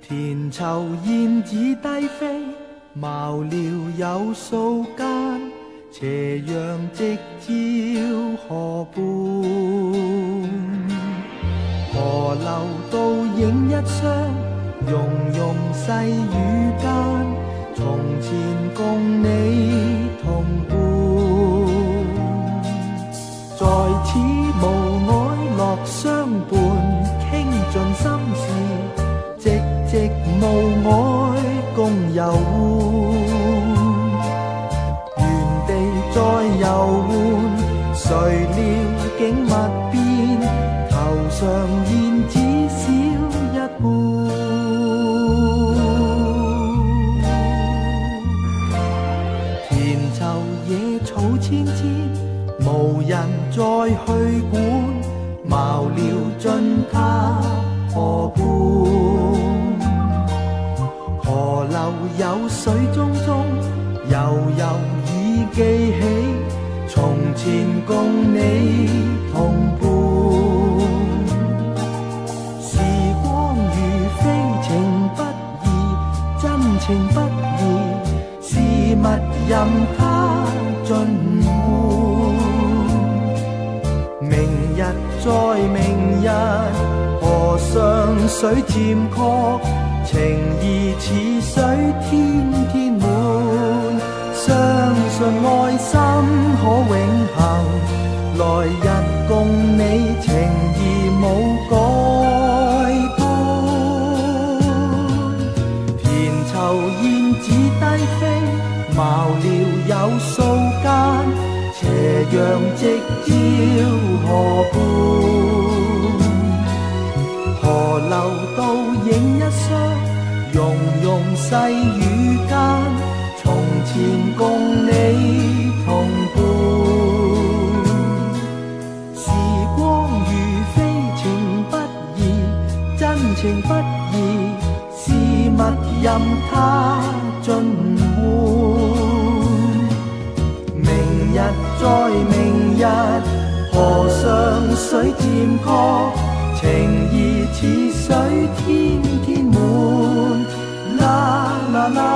田囚燕子低飛，茅寮有數間，斜陽直照河畔。河流倒影一雙，溶溶細雨間，從前共你同伴。在此無愛樂相伴，傾盡心事，寂寂無愛共遊玩。原地再遊玩，誰料景物變，頭上燕子少一半。田疇野草千千，無人再去管，茅寮盡他河畔。河流有水淙淙，悠悠已記起，從前共你同伴。時光如飛情不移，真情不移，事物任它盡換。明日再明日，河上水漸確，情義似水天天滿。相信愛心可永恆，來日共你情義無改觀。田疇燕子低飛，茅寮有數間，斜陽直照河畔。河流倒影一雙，溶溶細雨間，從前共你同伴。時光如飛情不移，真情不移，事物任它盡換。明日再明日，河上水漸確，情義似水天天滿。啦啦啦。